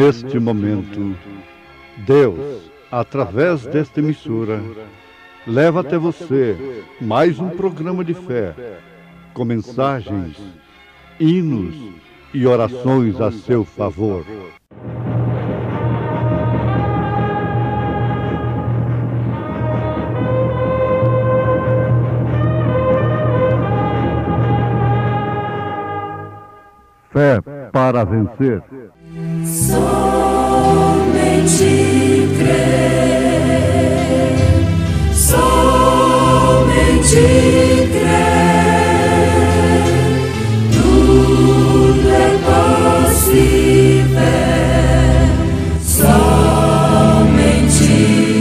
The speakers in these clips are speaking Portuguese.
neste momento, Deus, através desta emissora, leva até você mais um programa de fé, com mensagens, hinos e orações a seu favor. Fé para vencer. Somente crer, somente crer, tudo é possível, somente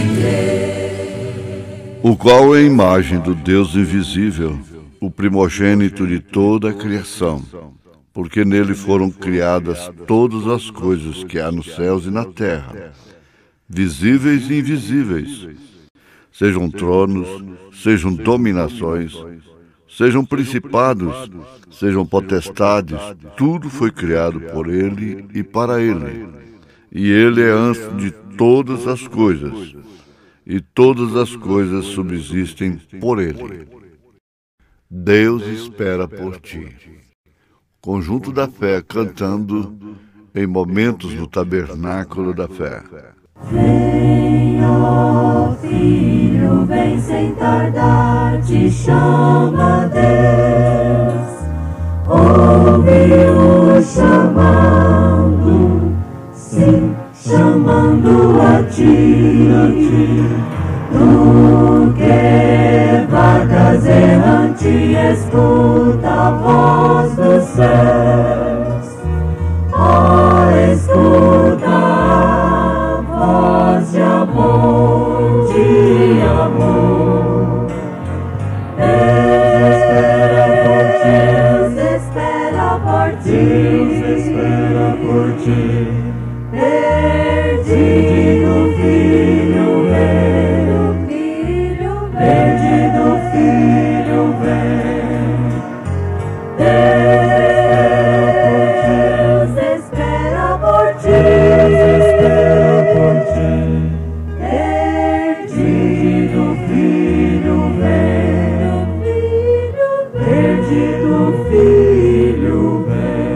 crer. O qual é a imagem do Deus invisível, o primogênito de toda a criação, porque nele foram criadas todas as coisas que há nos céus e na terra, visíveis e invisíveis, sejam tronos, sejam dominações, sejam principados, sejam potestades, tudo foi criado por ele e para ele. E ele é antes de todas as coisas, e todas as coisas subsistem por ele. Deus espera por ti. Conjunto da Fé cantando em momentos no tabernáculo da fé. Vem, ó Filho, vem sem tardar, te chama Deus. Ouve o chamando, sim, chamando a ti. Tu que vagas errante, escuta a voz dos céus. Ó, escuta a voz de amor, de amor. Deus espera por ti, Deus espera por ti. Perdido filho, perdido filho, vem. Deus espera por ti, Deus espera por ti. Perdido filho, vem. Perdido filho, vem.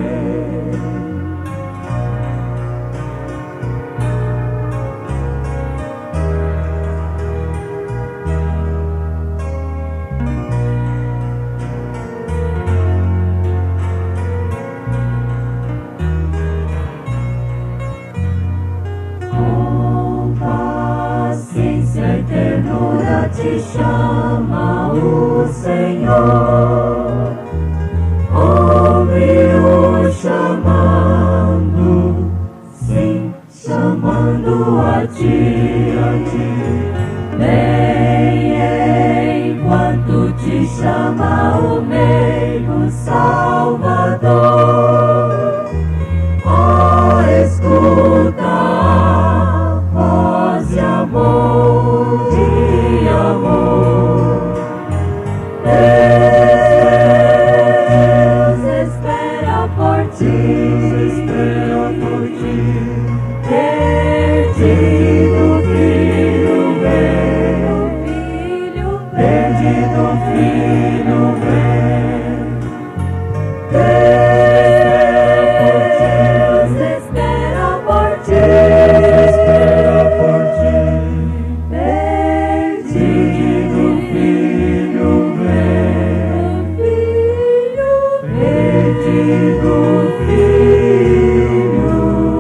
Te chama o Senhor, ouve o chamando, sim, chamando a ti. Vem enquanto te chama o meio Salvador. Ó, escuta a voz de amor, de amor. Deus espera por ti, Deus espera por ti. Perdido filho, vem. Perdido filho, vem. Deus espera por ti, Deus espera por ti. Perdido filho, vem. Perdido filho,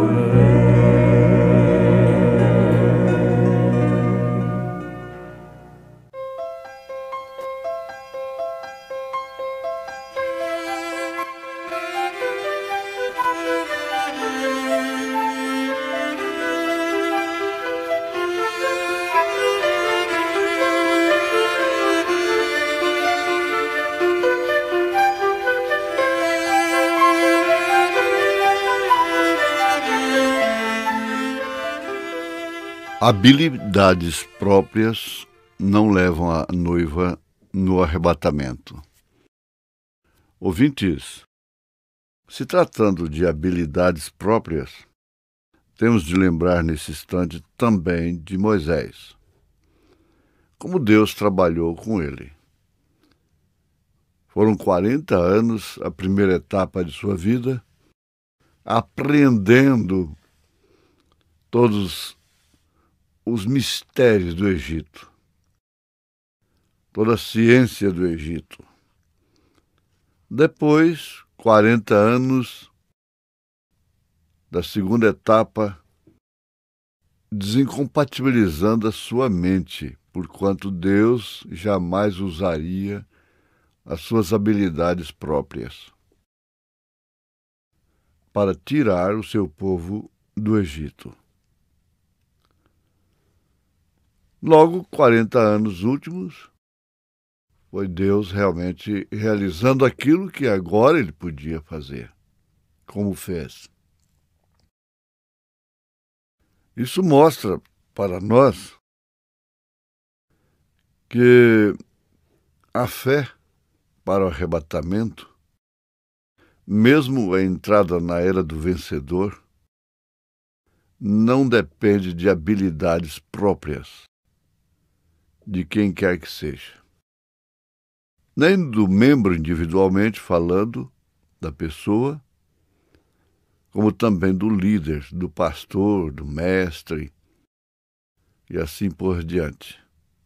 Habilidades próprias não levam a noiva no arrebatamento. Ouvintes, se tratando de habilidades próprias, temos de lembrar nesse instante também de Moisés, como Deus trabalhou com ele. Foram 40 anos, a primeira etapa de sua vida, aprendendo todos os mistérios do Egito, toda a ciência do Egito. Depois, 40 anos da segunda etapa, desincompatibilizando a sua mente, porquanto Deus jamais usaria as suas habilidades próprias para tirar o seu povo do Egito. Logo, 40 anos últimos, foi Deus realmente realizando aquilo que agora ele podia fazer, como fez. Isso mostra para nós que a fé para o arrebatamento, mesmo a entrada na era do vencedor, não depende de habilidades próprias de quem quer que seja, nem do membro individualmente falando, da pessoa, como também do líder, do pastor, do mestre, e assim por diante.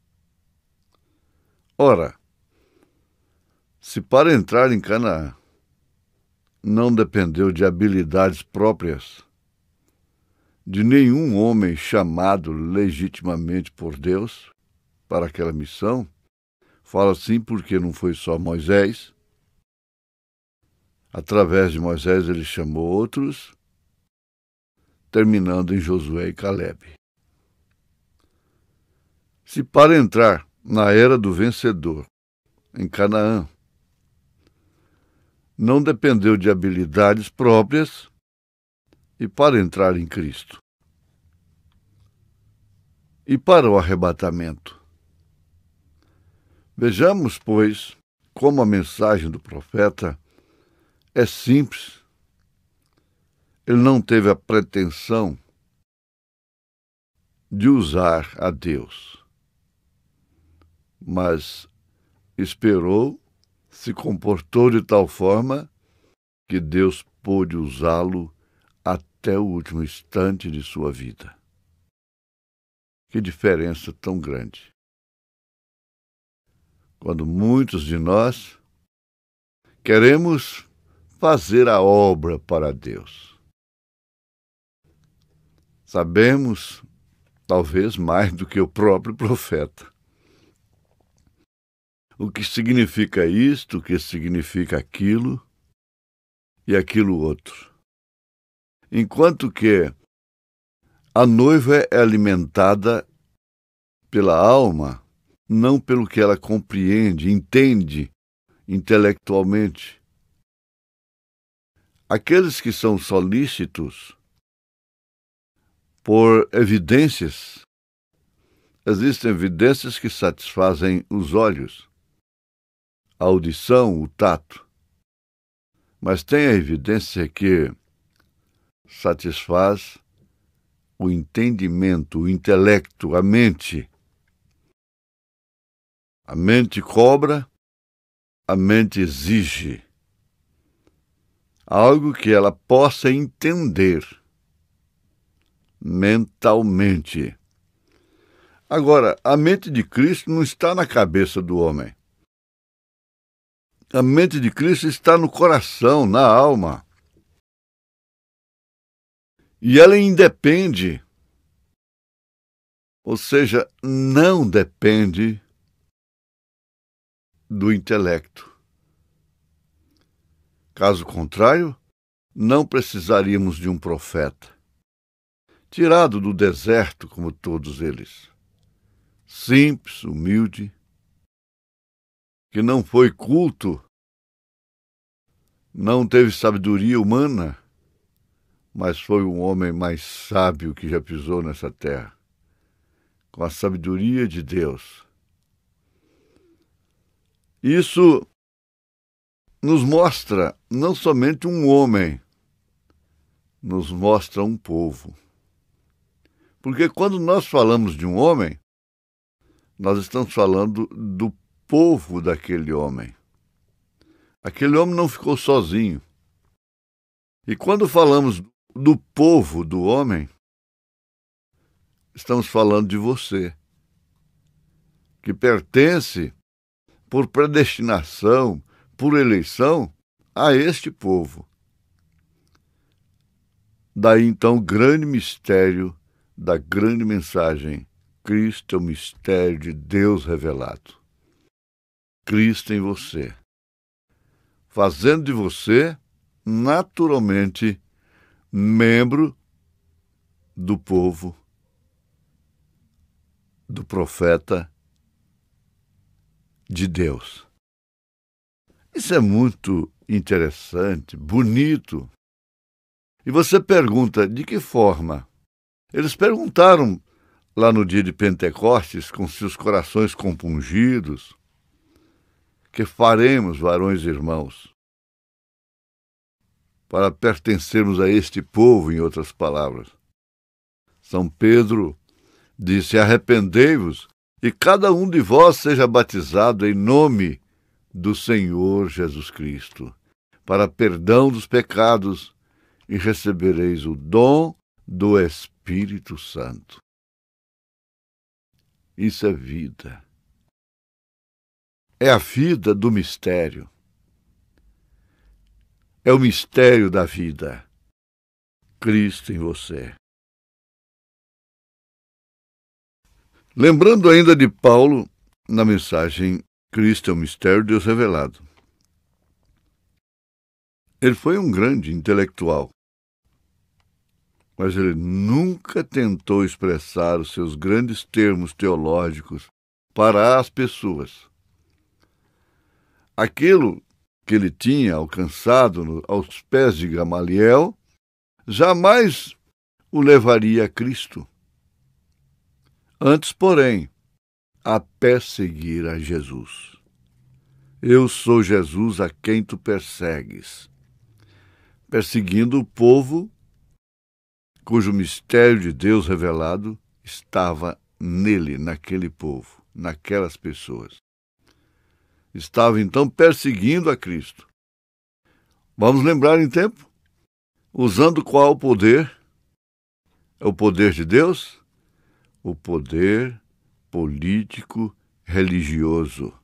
Ora, se para entrar em Canaã não dependeu de habilidades próprias de nenhum homem chamado legitimamente por Deus para aquela missão, falo assim porque não foi só Moisés. Através de Moisés ele chamou outros, terminando em Josué e Calebe. Se para entrar na era do vencedor, em Canaã, não dependeu de habilidades próprias, e para entrar em Cristo, e para o arrebatamento. Vejamos, pois, como a mensagem do profeta é simples. Ele não teve a pretensão de usar a Deus, mas esperou, se comportou de tal forma que Deus pôde usá-lo até o último instante de sua vida. Que diferença tão grande! Quando muitos de nós queremos fazer a obra para Deus, sabemos, talvez mais do que o próprio profeta, o que significa isto, o que significa aquilo e aquilo outro. Enquanto que a noiva é alimentada pela alma, não pelo que ela compreende, entende intelectualmente. Aqueles que são solícitos por evidências, existem evidências que satisfazem os olhos, a audição, o tato. Mas tem a evidência que satisfaz o entendimento, o intelecto, a mente. A mente cobra, a mente exige algo que ela possa entender mentalmente. Agora, a mente de Cristo não está na cabeça do homem. A mente de Cristo está no coração, na alma. E ela independe, ou seja, não depende do intelecto. Caso contrário, não precisaríamos de um profeta, tirado do deserto como todos eles, simples, humilde, que não foi culto, não teve sabedoria humana, mas foi o homem mais sábio que já pisou nessa terra, com a sabedoria de Deus. Isso nos mostra não somente um homem, nos mostra um povo. Porque quando nós falamos de um homem, nós estamos falando do povo daquele homem. Aquele homem não ficou sozinho. E quando falamos do povo do homem, estamos falando de você, que pertence, por predestinação, por eleição, a este povo. Daí, então, o grande mistério da grande mensagem. Cristo é o mistério de Deus revelado. Cristo em você, fazendo de você, naturalmente, membro do povo, do profeta de Deus. Isso é muito interessante, bonito. E você pergunta, de que forma? Eles perguntaram lá no dia de Pentecostes, com seus corações compungidos, que faremos, varões e irmãos, para pertencermos a este povo, em outras palavras. São Pedro disse, arrependei-vos e cada um de vós seja batizado em nome do Senhor Jesus Cristo, para perdão dos pecados, e recebereis o dom do Espírito Santo. Isso é vida. É a vida do mistério. É o mistério da vida. Cristo em você. Lembrando ainda de Paulo, na mensagem Cristo é o mistério de Deus revelado. Ele foi um grande intelectual, mas ele nunca tentou expressar os seus grandes termos teológicos para as pessoas. Aquilo que ele tinha alcançado aos pés de Gamaliel jamais o levaria a Cristo. Antes, porém, a perseguir a Jesus. Eu sou Jesus a quem tu persegues. Perseguindo o povo cujo mistério de Deus revelado estava nele, naquele povo, naquelas pessoas. Estava, então, perseguindo a Cristo. Vamos lembrar em tempo? Usando qual poder? É o poder de Deus? O poder político religioso.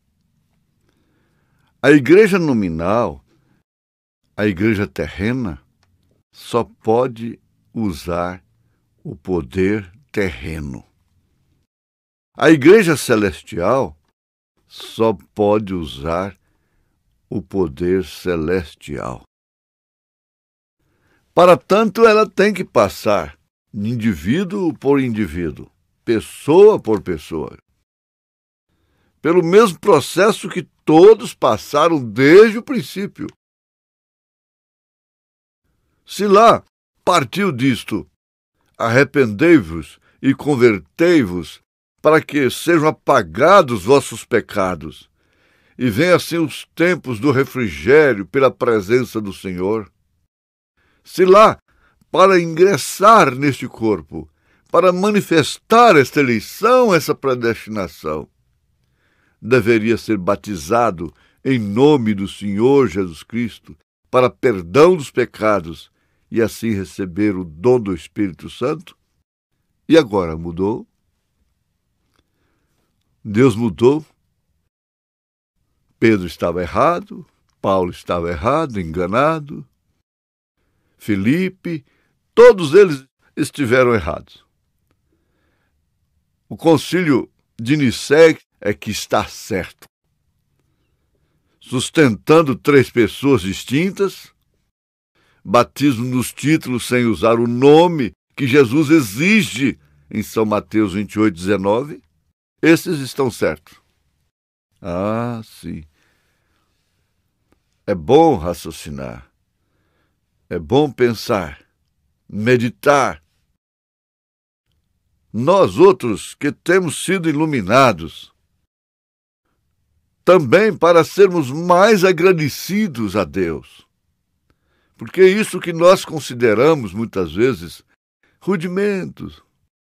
A igreja nominal, a igreja terrena, só pode usar o poder terreno. A igreja celestial só pode usar o poder celestial. Para tanto, ela tem que passar indivíduo por indivíduo, pessoa por pessoa, pelo mesmo processo que todos passaram desde o princípio. Se lá partiu disto, arrependei-vos e convertei-vos, para que sejam apagados vossos pecados, e venham assim os tempos do refrigério pela presença do Senhor. Se lá, para ingressar neste corpo, para manifestar esta eleição, essa predestinação, deveria ser batizado em nome do Senhor Jesus Cristo, para perdão dos pecados, e assim receber o dom do Espírito Santo? E agora mudou? Deus mudou? Pedro estava errado, Paulo estava errado, enganado, Filipe, todos eles estiveram errados. O concílio de Nicéia é que está certo, sustentando 3 pessoas distintas, batismo nos títulos sem usar o nome que Jesus exige em São Mateus 28:19, esses estão certos. Ah, sim. É bom raciocinar, é bom pensar, meditar. Nós outros que temos sido iluminados, também para sermos mais agradecidos a Deus. Porque isso que nós consideramos, muitas vezes, rudimentos,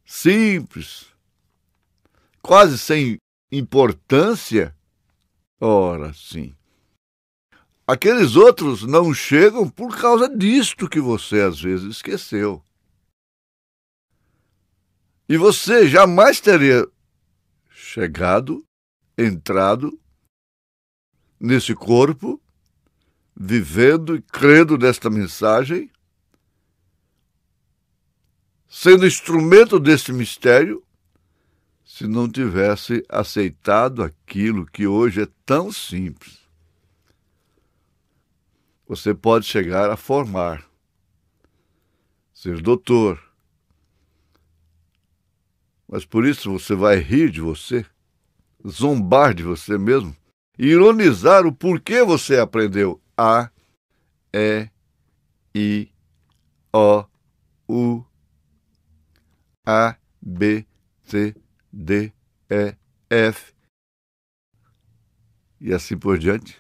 simples, quase sem importância. Ora, sim. Aqueles outros não chegam por causa disto que você às vezes esqueceu. E você jamais teria chegado, entrado nesse corpo, vivendo e crendo nesta mensagem, sendo instrumento desse mistério, se não tivesse aceitado aquilo que hoje é tão simples. Você pode chegar a formar, ser doutor, mas por isso você vai rir de você, zombar de você mesmo, e ironizar o porquê você aprendeu A, E, I, O, U, A, B, C, D, E, F, e assim por diante.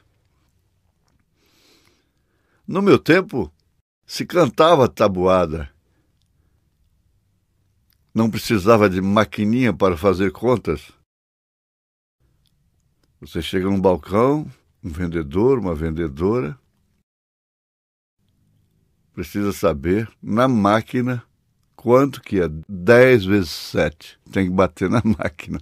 No meu tempo, se cantava tabuada. Não precisava de maquininha para fazer contas. Você chega num balcão, um vendedor, uma vendedora, precisa saber, na máquina, quanto que é 10 vezes 7. Tem que bater na máquina.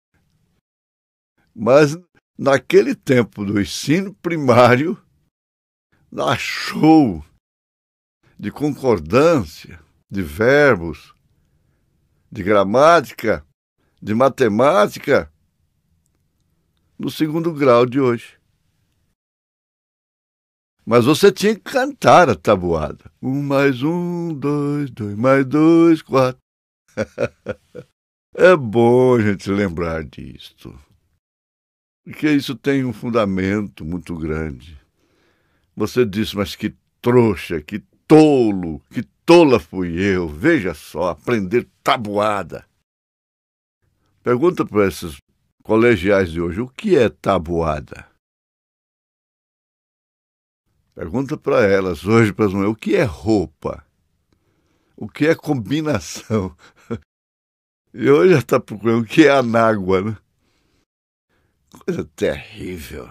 Mas, naquele tempo do ensino primário, dá show de concordância, de verbos, de gramática, de matemática, no segundo grau de hoje. Mas você tinha que cantar a tabuada. 1 mais 1, 2, 2 mais 2, 4. É bom a gente lembrar disto, porque isso tem um fundamento muito grande. Você disse, mas que trouxa, que tolo, que tola fui eu. Veja só, aprender tabuada. Pergunta para esses colegiais de hoje, o que é tabuada? Pergunta para elas hoje, para as mulheres, o que é roupa? O que é combinação? E hoje já está procurando o que é anágua, né? Coisa terrível.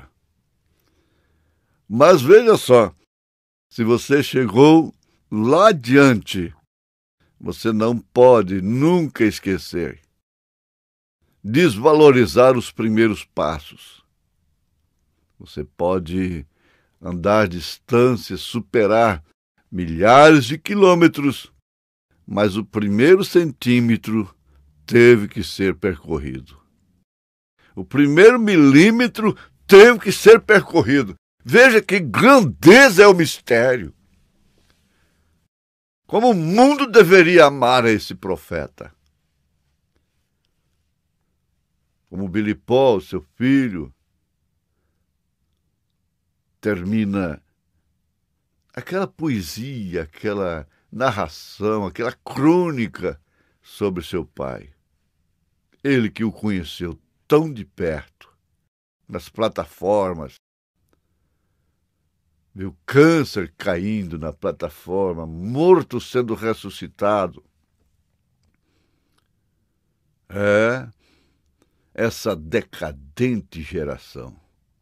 Mas veja só, se você chegou lá adiante, você não pode nunca esquecer, desvalorizar os primeiros passos. Você pode andar distâncias, superar milhares de quilômetros, mas o primeiro centímetro teve que ser percorrido. O primeiro milímetro teve que ser percorrido. Veja que grandeza é o mistério. Como o mundo deveria amar a esse profeta. Como Billy Paul, seu filho, termina aquela poesia, aquela narração, aquela crônica sobre seu pai. Ele que o conheceu tão de perto, nas plataformas, viu câncer caindo na plataforma, morto sendo ressuscitado. Essa decadente geração.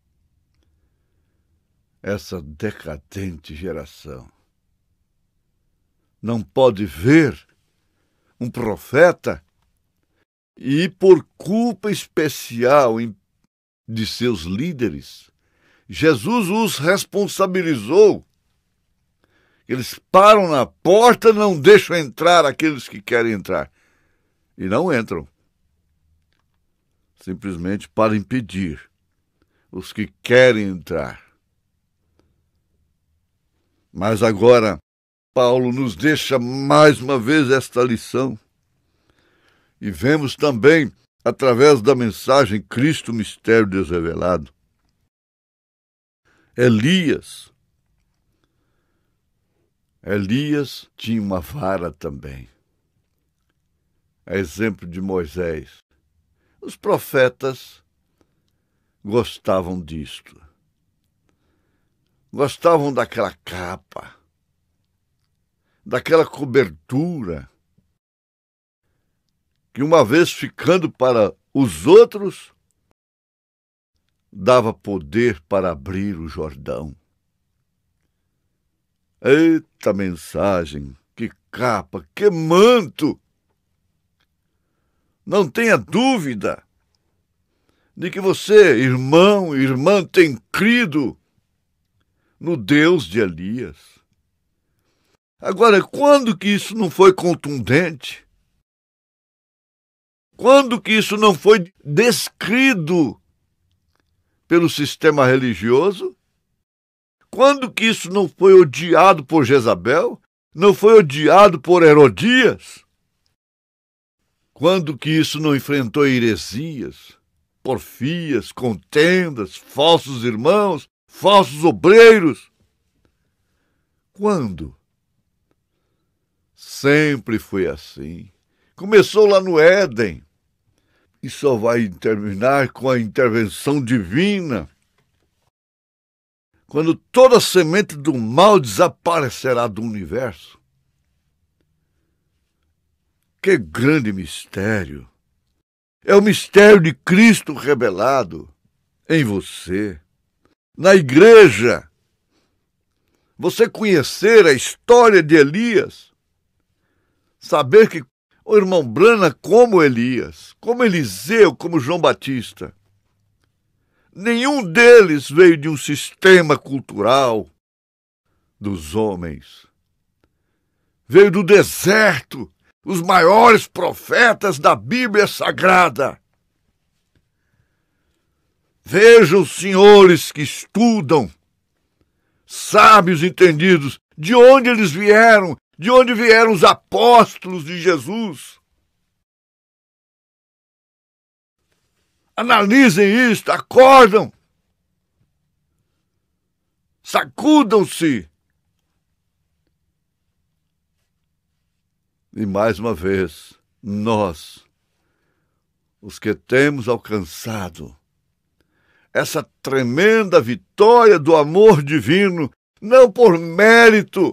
Essa decadente geração não pode ver um profeta e, por culpa especial de seus líderes, Jesus os responsabilizou. Eles param na porta, não deixam entrar aqueles que querem entrar. E não entram. Simplesmente para impedir os que querem entrar. Mas agora, Paulo nos deixa mais uma vez esta lição. E vemos também, através da mensagem Cristo, mistério Deus revelado, Elias tinha uma vara também. A exemplo de Moisés. Os profetas gostavam disto. Gostavam daquela capa, daquela cobertura, que uma vez ficando para os outros, dava poder para abrir o Jordão. Eita mensagem, que capa, que manto! Não tenha dúvida de que você, irmão e irmã, tem crido no Deus de Elias. Agora, quando que isso não foi contundente? Quando que isso não foi descrido pelo sistema religioso? Quando que isso não foi odiado por Jezabel? Não foi odiado por Herodias? Quando que isso não enfrentou heresias, porfias, contendas, falsos irmãos, falsos obreiros? Quando? Sempre foi assim. Começou lá no Éden e só vai terminar com a intervenção divina, quando toda a semente do mal desaparecerá do universo. Que grande mistério! É o mistério de Cristo revelado em você, na igreja. Você conhecer a história de Elias, saber que o irmão Brana, como Elias, como Eliseu, como João Batista, nenhum deles veio de um sistema cultural dos homens. Veio do deserto, os maiores profetas da Bíblia Sagrada. Vejam, senhores que estudam, sábios entendidos, de onde eles vieram, de onde vieram os apóstolos de Jesus. Analisem isto, acordam, sacudam-se. E mais uma vez, nós, os que temos alcançado essa tremenda vitória do amor divino, não por mérito,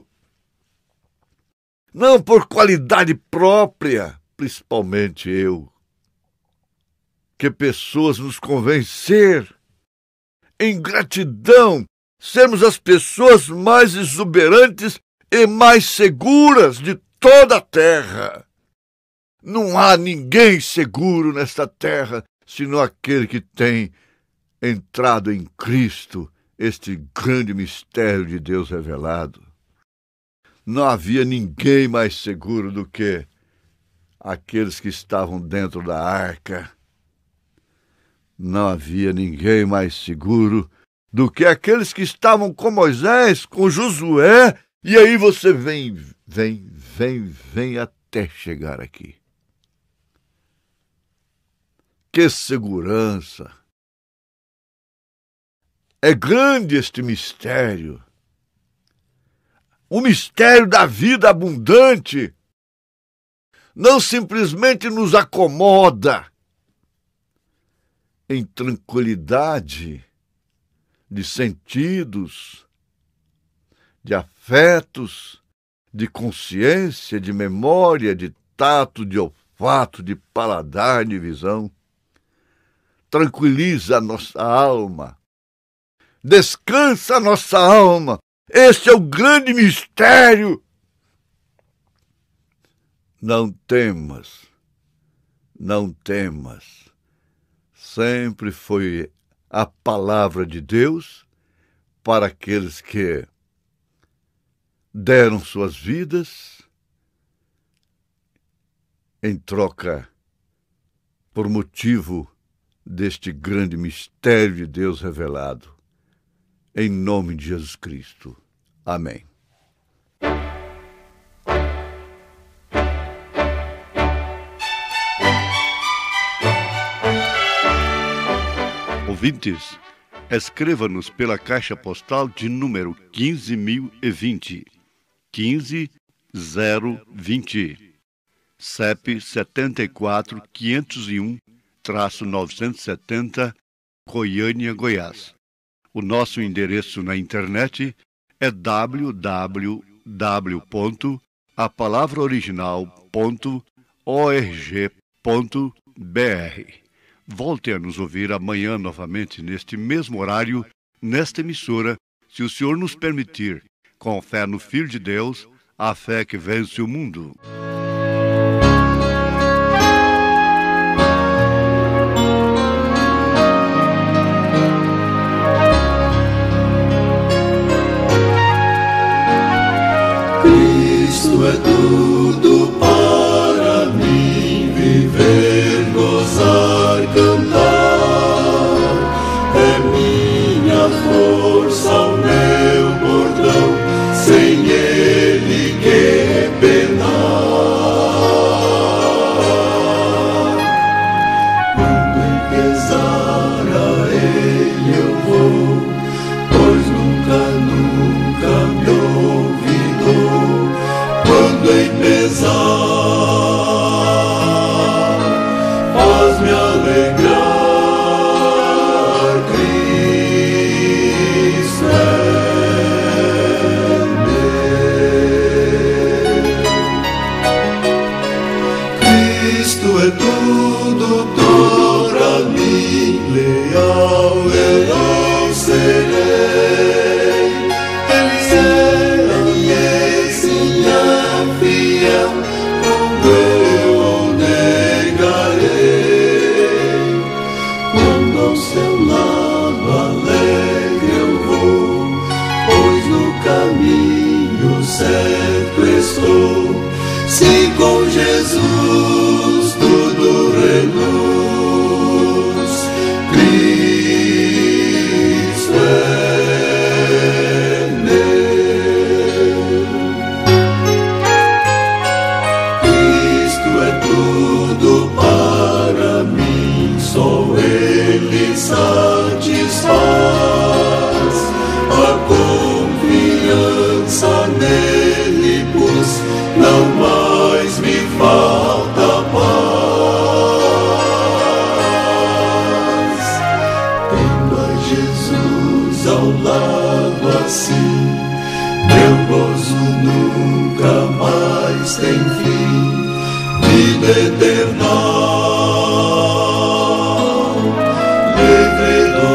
não por qualidade própria, principalmente eu, que pessoas nos convencer em gratidão, sermos as pessoas mais exuberantes e mais seguras de toda a terra. Não há ninguém seguro nesta terra, senão aquele que tem entrado em Cristo, este grande mistério de Deus revelado. Não havia ninguém mais seguro do que aqueles que estavam dentro da arca. Não havia ninguém mais seguro do que aqueles que estavam com Moisés, com Josué, e aí você vem até chegar aqui. Que segurança! É grande este mistério. O mistério da vida abundante não simplesmente nos acomoda em tranquilidade de sentidos, de afetos, de consciência, de memória, de tato, de olfato, de paladar, de visão. Tranquiliza a nossa alma, descansa a nossa alma. Este é o grande mistério. Não temas, não temas. Sempre foi a palavra de Deus para aqueles que deram suas vidas em troca, por motivo deste grande mistério de Deus revelado. Em nome de Jesus Cristo. Amém. Ouvintes, escreva-nos pela caixa postal de número 15.020, 15020, CEP 74.501-970, Goiânia, Goiás. O nosso endereço na internet é www.apalavraoriginal.org.br. Volte a nos ouvir amanhã novamente, neste mesmo horário, nesta emissora, se o Senhor nos permitir, com fé no Filho de Deus, a fé que vence o mundo. Cristo é tudo para mim, viver, gozar, cantar. É minha força, o meu bordão, sem ele que penar. Quando em pesar a ele eu vou, pois nunca me olvidou. Quando em pesar, faz-me alegrar, Cristo é meu. Cristo é tudo para mim, leal eu serei. Ele é sim, fiel, como eu negarei. Quando ao seu lado alegre eu vou, pois no caminho certo estou. Se com Jesus tudo reluz, Cristo é meu. Cristo é tudo para mim, só Ele satisfaz. A confiança nele pus, não mais me falta paz. Tendo a Jesus ao lado assim, meu gozo nunca mais tem fim. Vida eterna, livre do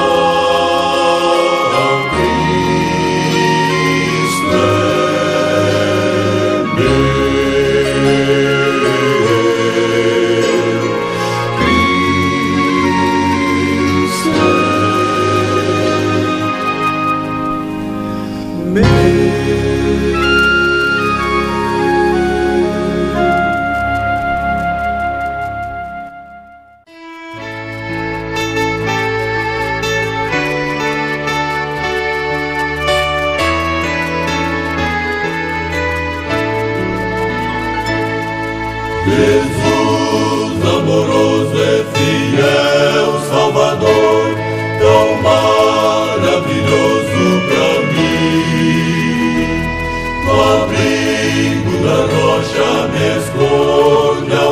mal, Cristo é meu. Cristo é meu. Jesus amoroso é fiel, Salvador, tão maravilhoso pra mim. No abrigo da rocha me esconde ao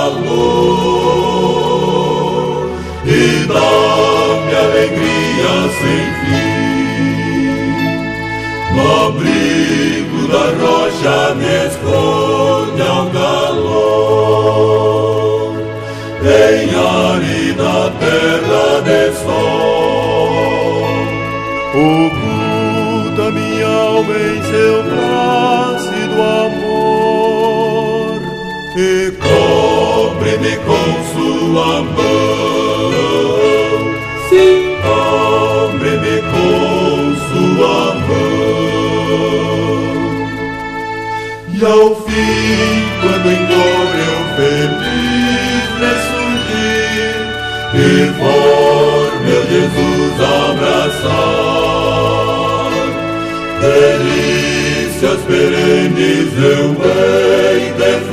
calor e dá-me alegria sem fim. No abrigo da rocha me esconde ao calor, em árida terra de sol. Oculta minha alma em seu plácido amor e cobre-me com sua mão. Sim, cobre-me com sua mão. E ao fim, quando em dor eu feliz ressurgir e for meu Jesus abraçar, delícias perenes eu hei de